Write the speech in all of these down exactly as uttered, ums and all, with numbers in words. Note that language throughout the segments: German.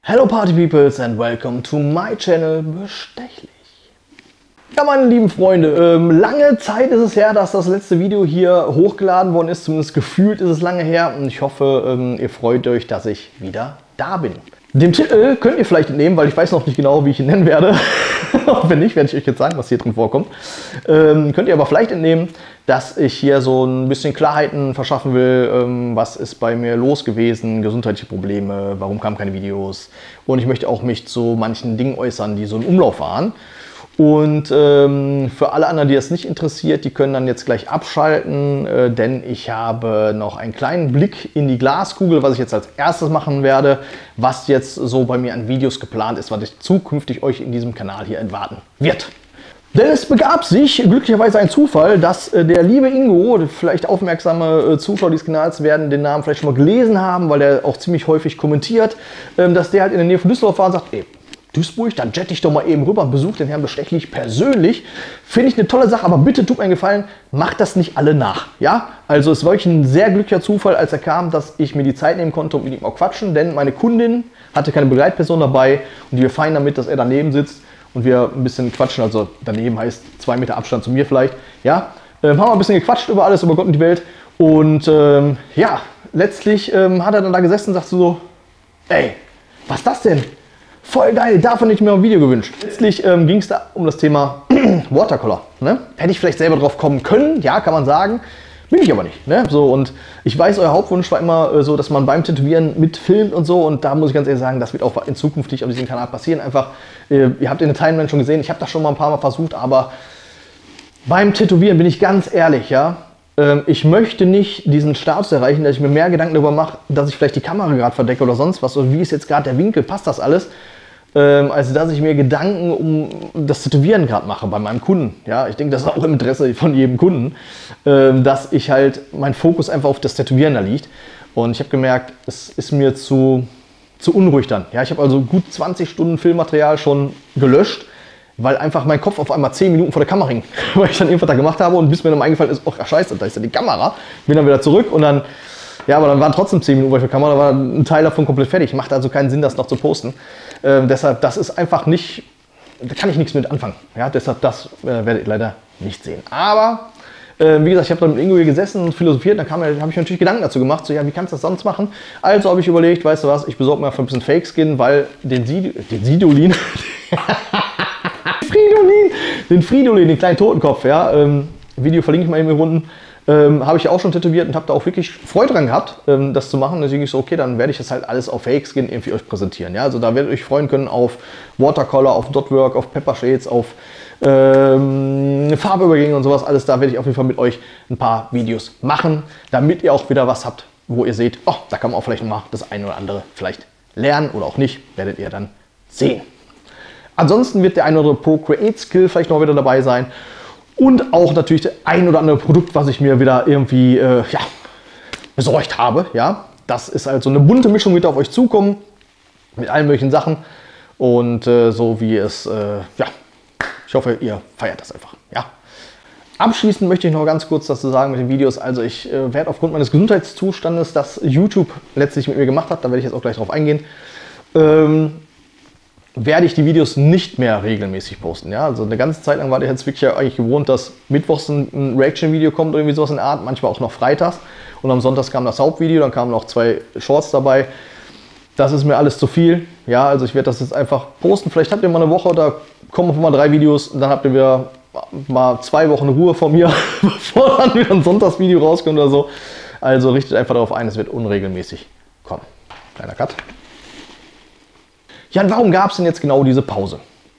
Hello Party Peoples and welcome to my channel Bestechlich. Ja, meine lieben Freunde, ähm, lange Zeit ist es her, dass das letzte Video hier hochgeladen worden ist. Zumindest gefühlt ist es lange her und ich hoffe, ähm, ihr freut euch, dass ich wieder da bin. Den Titel könnt ihr vielleicht entnehmen, weil ich weiß noch nicht genau, wie ich ihn nennen werde. Wenn nicht, werde ich euch jetzt sagen, was hier drin vorkommt. Ähm, könnt ihr aber vielleicht entnehmen, dass ich hier so ein bisschen Klarheiten verschaffen will, ähm, was ist bei mir los gewesen, gesundheitliche Probleme, warum kamen keine Videos. Und ich möchte auch mich zu manchen Dingen äußern, die so im Umlauf waren. Und ähm, für alle anderen, die das nicht interessiert, die können dann jetzt gleich abschalten, äh, denn ich habe noch einen kleinen Blick in die Glaskugel, was ich jetzt als erstes machen werde, was jetzt so bei mir an Videos geplant ist, was ich zukünftig euch in diesem Kanal hier erwarten wird. Denn es begab sich, glücklicherweise ein Zufall, dass äh, der liebe Ingo, vielleicht aufmerksame äh, Zuschauer dieses Kanals werden den Namen vielleicht schon mal gelesen haben, weil der auch ziemlich häufig kommentiert, ähm, dass der halt in der Nähe von Düsseldorf war und sagt, ey, Duisburg, dann jette ich doch mal eben rüber und besuche den Herrn Bestechlich persönlich. Finde ich eine tolle Sache, aber bitte tut mir einen Gefallen, macht das nicht alle nach. Ja? Also es war wirklich ein sehr glücklicher Zufall, als er kam, dass ich mir die Zeit nehmen konnte und mit ihm auch quatschen, denn meine Kundin hatte keine Begleitperson dabei und wir feiern damit, dass er daneben sitzt und wir ein bisschen quatschen, also daneben heißt zwei Meter Abstand zu mir vielleicht. Ja? Ähm, haben wir ein bisschen gequatscht über alles, über Gott und die Welt und ähm, ja, letztlich ähm, hat er dann da gesessen und sagt so, ey, was ist das denn? Voll geil, davon hätte ich mir ein Video gewünscht. Letztlich ähm, ging es da um das Thema Watercolor. Ne? Hätte ich vielleicht selber drauf kommen können, ja, kann man sagen. Bin ich aber nicht. Ne? So, und ich weiß, euer Hauptwunsch war immer äh, so, dass man beim Tätowieren mitfilmt und so. Und da muss ich ganz ehrlich sagen, das wird auch in Zukunft nicht auf diesem Kanal passieren. Einfach, äh, ihr habt in der Timeline schon gesehen, ich habe das schon mal ein paar Mal versucht, aber beim Tätowieren bin ich ganz ehrlich, ja. Ähm, ich möchte nicht diesen Status erreichen, dass ich mir mehr Gedanken darüber mache, dass ich vielleicht die Kamera gerade verdecke oder sonst was. Oder wie ist jetzt gerade der Winkel, passt das alles? Ähm, als dass ich mir Gedanken um das Tätowieren gerade mache bei meinem Kunden. Ja, ich denke, das ist auch im Interesse von jedem Kunden, ähm, dass ich halt, mein Fokus einfach auf das Tätowieren da liegt. Und ich habe gemerkt, es ist mir zu, zu unruhig dann. Ja, ich habe also gut zwanzig Stunden Filmmaterial schon gelöscht, weil einfach mein Kopf auf einmal zehn Minuten vor der Kamera hing, weil ich dann irgendwas da gemacht habe und bis mir dann eingefallen ist, ach scheiße, da ist ja die Kamera. Bin dann wieder zurück und dann, ja, aber dann waren trotzdem zehn Minuten vor der Kamera, da war ein Teil davon komplett fertig. Macht also keinen Sinn, das noch zu posten. Ähm, deshalb, das ist einfach nicht, da kann ich nichts mit anfangen. Ja, deshalb, das äh, werdet ihr leider nicht sehen. Aber, äh, wie gesagt, ich habe dann mit Ingo hier gesessen und philosophiert, dann habe ich mir natürlich Gedanken dazu gemacht, so, ja, wie kannst du das sonst machen? Also habe ich überlegt, weißt du was, ich besorge mir einfach ein bisschen Fake-Skin, weil den, Sid den Sidolin, Fridolin, den Fridolin, den kleinen Totenkopf, ja, ähm, Video verlinke ich mal eben hier unten, ähm, habe ich auch schon tätowiert und habe da auch wirklich Freude dran gehabt, ähm, das zu machen. Deswegen ich so, okay, dann werde ich das halt alles auf Fake Skin irgendwie euch präsentieren. Ja, also da werdet ihr euch freuen können auf Watercolor, auf Dotwork, auf Pepper Shades, auf ähm, Farbübergänge und sowas. Alles da werde ich auf jeden Fall mit euch ein paar Videos machen, damit ihr auch wieder was habt, wo ihr seht, oh, da kann man auch vielleicht noch mal das eine oder andere vielleicht lernen oder auch nicht, werdet ihr dann sehen. Ansonsten wird der ein oder andere Procreate Skill vielleicht noch wieder dabei sein. Und auch natürlich das ein oder andere Produkt, was ich mir wieder irgendwie äh, ja, besorgt habe. Ja? Das ist also eine bunte Mischung, wird auf euch zukommen. Mit allen möglichen Sachen. Und äh, so wie es, äh, ja, ich hoffe, ihr feiert das einfach. Ja? Abschließend möchte ich noch ganz kurz dazu sagen mit den Videos. Also ich äh, werde aufgrund meines Gesundheitszustandes, das YouTube letztlich mit mir gemacht hat, da werde ich jetzt auch gleich drauf eingehen, ähm, werde ich die Videos nicht mehr regelmäßig posten. Ja? Also eine ganze Zeit lang war der jetzt wirklich ja eigentlich gewohnt, dass mittwochs ein Reaction-Video kommt oder irgendwie sowas in der Art, manchmal auch noch freitags. Und am Sonntag kam das Hauptvideo, dann kamen noch zwei Shorts dabei. Das ist mir alles zu viel. Ja, also ich werde das jetzt einfach posten. Vielleicht habt ihr mal eine Woche, da kommen auf mal drei Videos und dann habt ihr wieder mal zwei Wochen Ruhe von mir, bevor dann wieder ein Sonntagsvideo rauskommt oder so. Also richtet einfach darauf ein, es wird unregelmäßig kommen. Kleiner Cut. Ja, und warum gab es denn jetzt genau diese Pause?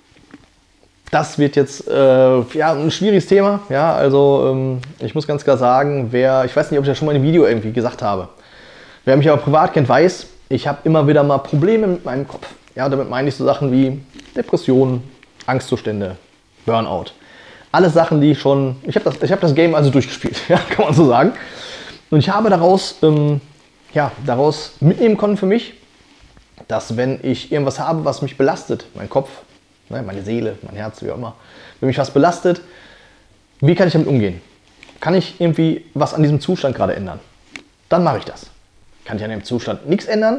Das wird jetzt äh, ja, ein schwieriges Thema. Ja, also ähm, ich muss ganz klar sagen, wer, ich weiß nicht, ob ich das schon mal in einem Video irgendwie gesagt habe. Wer mich aber privat kennt, weiß, ich habe immer wieder mal Probleme mit meinem Kopf. Ja, damit meine ich so Sachen wie Depressionen, Angstzustände, Burnout. Alles Sachen, die schon, ich habe das, ich hab das Game also durchgespielt, ja, kann man so sagen. Und ich habe daraus, ähm, ja, daraus mitnehmen können für mich, dass wenn ich irgendwas habe, was mich belastet, mein Kopf, ne, meine Seele, mein Herz, wie auch immer, wenn mich was belastet, wie kann ich damit umgehen? Kann ich irgendwie was an diesem Zustand gerade ändern? Dann mache ich das. Kann ich an dem Zustand nichts ändern,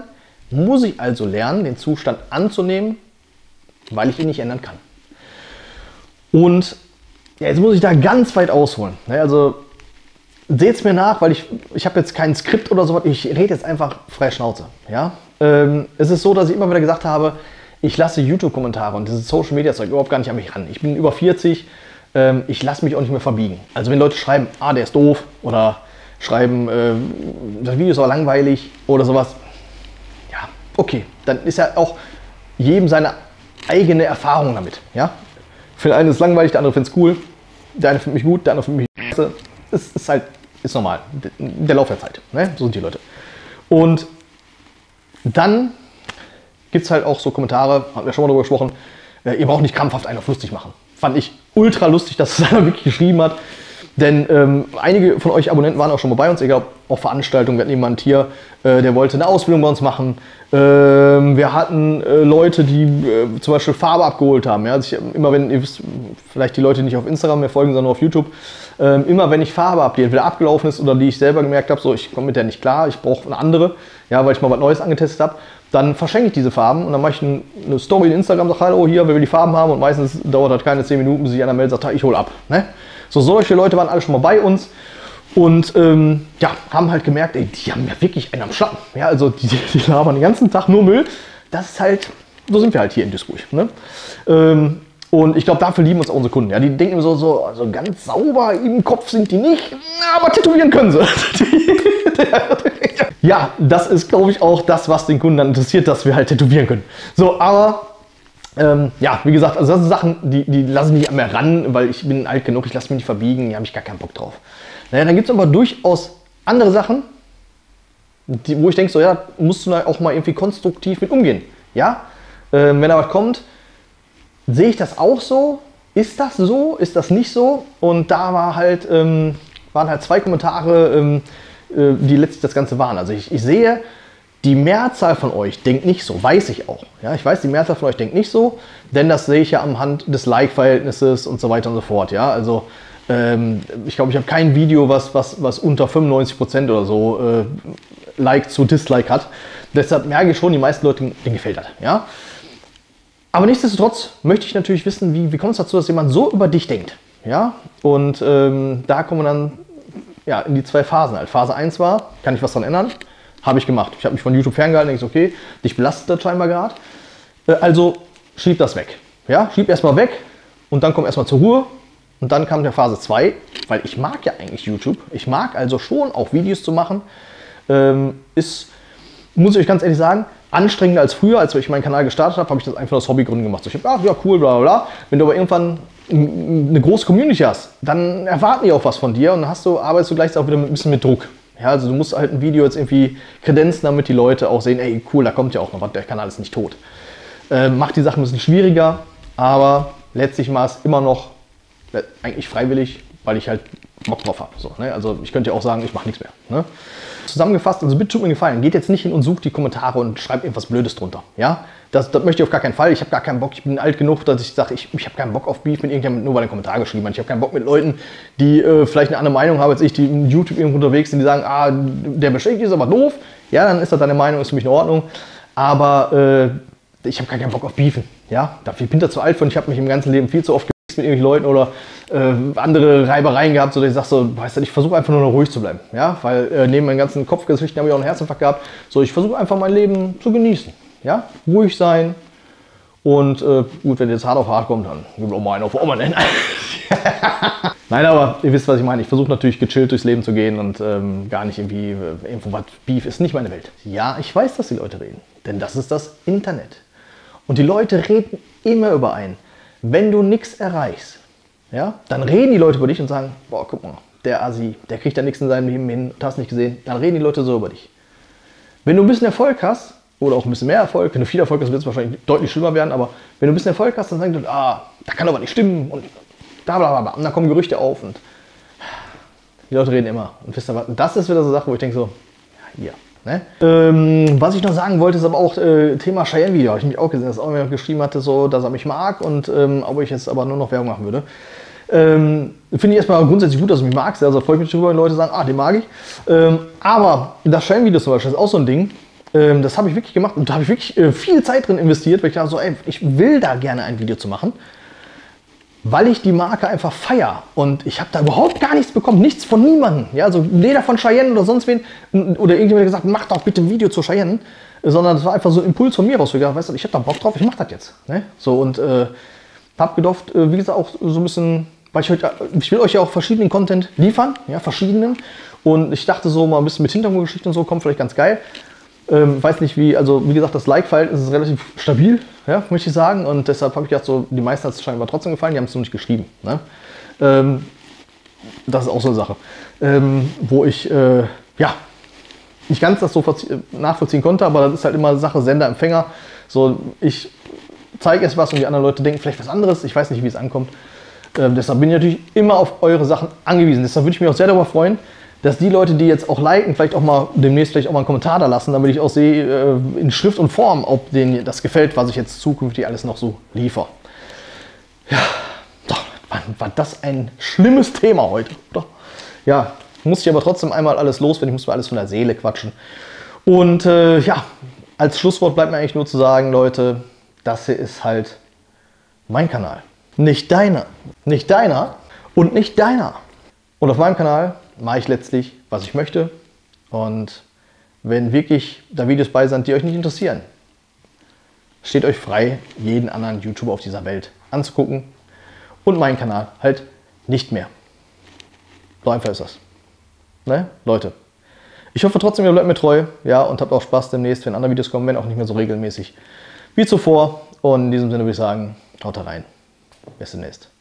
muss ich also lernen, den Zustand anzunehmen, weil ich ihn nicht ändern kann. Und ja, jetzt muss ich da ganz weit ausholen. Also seht es mir nach, weil ich, ich habe jetzt kein Skript oder so, ich rede jetzt einfach frei Schnauze. Ja? Ähm, es ist so, dass ich immer wieder gesagt habe, ich lasse YouTube-Kommentare und dieses Social-Media-Zeug überhaupt gar nicht an mich ran. Ich bin über vierzig, ähm, ich lasse mich auch nicht mehr verbiegen. Also wenn Leute schreiben, ah, der ist doof oder schreiben, äh, das Video ist aber langweilig oder sowas, ja, okay, dann ist ja auch jedem seine eigene Erfahrung damit. Ja? Für den einen ist es langweilig, der andere findet es cool, der eine findet mich gut, der andere findet mich scheiße. Es ist halt, ist normal, der Lauf der Zeit, ne? So sind die Leute. Und dann gibt es halt auch so Kommentare, haben wir schon mal darüber gesprochen, äh, ihr braucht nicht krampfhaft einen auf lustig machen. Fand ich ultra lustig, dass es einer wirklich geschrieben hat. Denn ähm, einige von euch Abonnenten waren auch schon mal bei uns, egal ob auf Veranstaltungen. Wir hatten jemanden hier, äh, der wollte eine Ausbildung bei uns machen. Ähm, wir hatten äh, Leute, die äh, zum Beispiel Farbe abgeholt haben. Ja? Also ich, immer wenn, ihr wisst, vielleicht die Leute, die nicht auf Instagram mehr folgen, sondern nur auf YouTube, ähm, immer wenn ich Farbe habe, die entweder abgelaufen ist oder die ich selber gemerkt habe, so ich komme mit der nicht klar, ich brauche eine andere, ja, weil ich mal was Neues angetestet habe, dann verschenke ich diese Farben und dann mache ich ein, eine Story in Instagram, sage, hallo, hier, wer will die Farben haben, und meistens dauert das keine zehn Minuten, bis sich einer meldet, sagt, ich hole ab. Ne? So, solche Leute waren alle schon mal bei uns und ähm, ja, haben halt gemerkt, ey, die haben ja wirklich einen am Schlappen. Ja, also die, die labern den ganzen Tag nur Müll. Das ist halt, so sind wir halt hier in Duisburg. Ne? Ähm, und ich glaube, dafür lieben uns auch unsere Kunden. Ja, die denken so, so also ganz sauber im Kopf sind die nicht, aber tätowieren können sie. Ja, das ist, glaube ich, auch das, was den Kunden dann interessiert, dass wir halt tätowieren können. So, aber Ähm, ja, wie gesagt, also das sind Sachen, die, die lassen mich an mir ran, weil ich bin alt genug, ich lasse mich nicht verbiegen, da habe ich gar keinen Bock drauf. Naja, dann gibt es aber durchaus andere Sachen, die, wo ich denke, so ja, musst du da auch mal irgendwie konstruktiv mit umgehen. Ja, ähm, wenn da was kommt, sehe ich das auch so? Ist das so? Ist das nicht so? Und da war halt, ähm, waren halt zwei Kommentare, ähm, äh, die letztlich das Ganze waren. Also ich, ich sehe, die Mehrzahl von euch denkt nicht so, weiß ich auch. Ja, ich weiß, die Mehrzahl von euch denkt nicht so, denn das sehe ich ja anhand des Like-Verhältnisses und so weiter und so fort. Ja, also ähm, ich glaube, ich habe kein Video, was, was, was unter fünfundneunzig Prozent oder so äh, Like zu Dislike hat. Deshalb merke ich schon, die meisten Leute, denen gefällt das. Ja? Aber nichtsdestotrotz möchte ich natürlich wissen, wie, wie kommt es dazu, dass jemand so über dich denkt. Ja? Und ähm, da kommen wir dann ja, in die zwei Phasen. Halt. Phase eins war, kann ich was daran ändern? Habe ich gemacht. Ich habe mich von YouTube ferngehalten und denke, okay, dich belastet das scheinbar gerade. Also schieb das weg. Ja, schieb erstmal weg und dann komm erstmal zur Ruhe. Und dann kam der Phase zwei, weil ich mag ja eigentlich YouTube. Ich mag also schon auch Videos zu machen. Ähm, ist, muss ich euch ganz ehrlich sagen, anstrengender als früher. Als ich meinen Kanal gestartet habe, habe ich das einfach aus Hobbygründen gemacht. So, ich habe, ach ja, cool, bla bla bla. Wenn du aber irgendwann eine große Community hast, dann erwarten die auch was von dir und dann hast du, arbeitest du gleichzeitig auch wieder mit, ein bisschen mit Druck. Ja, also du musst halt ein Video jetzt irgendwie kredenzen, damit die Leute auch sehen, ey cool, da kommt ja auch noch was, der Kanal ist nicht tot. Äh, macht die Sache ein bisschen schwieriger, aber letztlich war es immer noch äh, eigentlich freiwillig, weil ich halt Bock drauf habe. So, ne? Also ich könnte ja auch sagen, ich mache nichts mehr. Ne? Zusammengefasst, also bitte tut mir gefallen, geht jetzt nicht hin und sucht die Kommentare und schreibt irgendwas Blödes drunter. Ja? Das, das möchte ich auf gar keinen Fall. Ich habe gar keinen Bock, ich bin alt genug, dass ich sage, ich, ich habe keinen Bock auf Beef mit irgendjemandem, nur weil er einen Kommentar geschrieben hat. Ich habe keinen Bock mit Leuten, die äh, vielleicht eine andere Meinung haben als ich, die in YouTube irgendwo unterwegs sind, die sagen, ah, der Beschäftigte ist aber doof. Ja, dann ist das deine Meinung, ist für mich in Ordnung. Aber äh, ich habe gar keinen Bock auf Beefen. Ja? Dafür bin ich zu alt von, ich habe mich im ganzen Leben viel zu oft gebieft mit irgendwelchen Leuten oder äh, andere Reibereien gehabt, so dass ich sage, so, weißt du, ich versuche einfach nur noch ruhig zu bleiben. Ja? Weil äh, neben meinen ganzen Kopfgeschichten habe ich auch einen Herzinfarkt gehabt. So, ich versuche einfach mein Leben zu genießen. Ja? Ruhig sein. Und äh, gut, wenn jetzt hart auf hart kommt, dann gibt es auch mal einen auf Ohren. Nein, aber ihr wisst, was ich meine. Ich versuche natürlich gechillt durchs Leben zu gehen und ähm, gar nicht irgendwie, äh, irgendwo was, Beef ist nicht meine Welt. Ja, ich weiß, dass die Leute reden, denn das ist das Internet. Und die Leute reden immer über einen. Wenn du nichts erreichst, ja, dann reden die Leute über dich und sagen, boah, guck mal, der Assi, der kriegt da nichts in seinem Leben hin, hast nicht gesehen. Dann reden die Leute so über dich. Wenn du ein bisschen Erfolg hast, oder auch ein bisschen mehr Erfolg, wenn du viel Erfolg hast, wird es wahrscheinlich deutlich schlimmer werden, aber wenn du ein bisschen Erfolg hast, dann sagen die, ah, da kann aber nicht stimmen und bla bla bla, und dann kommen Gerüchte auf und die Leute reden immer. Und wisst ihr was, das ist wieder so eine Sache, wo ich denke so, ja, hier. Ne? Ähm, was ich noch sagen wollte, ist aber auch äh, Thema Cheyenne-Video, habe ich mich auch gesehen, dass auch jemand geschrieben hatte, so, dass er mich mag und ähm, ob ich jetzt aber nur noch Werbung machen würde. Ähm, Finde ich erstmal grundsätzlich gut, dass du mich magst, also freue ich mich darüber, wenn Leute sagen, ah, den mag ich. Ähm, aber das Cheyenne-Video zum Beispiel ist auch so ein Ding. Ähm, das habe ich wirklich gemacht und da habe ich wirklich äh, viel Zeit drin investiert, weil ich dachte so, ey, ich will da gerne ein Video zu machen, weil ich die Marke einfach feiere. Und ich habe da überhaupt gar nichts bekommen, nichts von niemandem. Ja, also weder von Cheyenne oder sonst wen, oder irgendjemand hat gesagt, mach doch bitte ein Video zu Cheyenne, sondern das war einfach so ein Impuls von mir raus. Ich dachte, weißt du, ich habe da Bock drauf, ich mache das jetzt. Ne? So, und äh, habe gedacht, äh, wie gesagt, auch so ein bisschen, weil ich, heute, ich will euch ja auch verschiedenen Content liefern, ja, verschiedenen. Und ich dachte so mal ein bisschen mit Hintergrundgeschichte und so, kommt vielleicht ganz geil. Ähm, weiß nicht wie, also wie gesagt, das Like-Verhältnis ist relativ stabil, ja, möchte ich sagen. Und deshalb habe ich gedacht, so, die meisten hat es scheinbar trotzdem gefallen, die haben es nur nicht geschrieben. Ne? Ähm, das ist auch so eine Sache, ähm, wo ich, äh, ja, nicht ganz das so nachvollziehen konnte, aber das ist halt immer Sache Sender, Empfänger. So, ich zeige es was und die anderen Leute denken vielleicht was anderes. Ich weiß nicht, wie es ankommt. Ähm, deshalb bin ich natürlich immer auf eure Sachen angewiesen. Deshalb würde ich mich auch sehr darüber freuen, dass die Leute, die jetzt auch liken, vielleicht auch mal demnächst vielleicht auch mal einen Kommentar da lassen, damit ich auch sehe äh, in Schrift und Form, ob denen das gefällt, was ich jetzt zukünftig alles noch so liefere. Ja, doch, war, war das ein schlimmes Thema heute. Doch. Ja, muss ich aber trotzdem einmal alles loswerden. Ich muss mir alles von der Seele quatschen. Und äh, ja, als Schlusswort bleibt mir eigentlich nur zu sagen, Leute, das hier ist halt mein Kanal. Nicht deiner. Nicht deiner und nicht deiner. Und auf meinem Kanal mache ich letztlich, was ich möchte. Und wenn wirklich da Videos bei sind, die euch nicht interessieren, steht euch frei, jeden anderen YouTuber auf dieser Welt anzugucken. Und meinen Kanal halt nicht mehr. So einfach ist das. Ne? Leute, ich hoffe trotzdem, ihr bleibt mir treu, ja, und habt auch Spaß demnächst, wenn andere Videos kommen, wenn auch nicht mehr so regelmäßig wie zuvor. Und in diesem Sinne würde ich sagen, haut rein. Bis demnächst.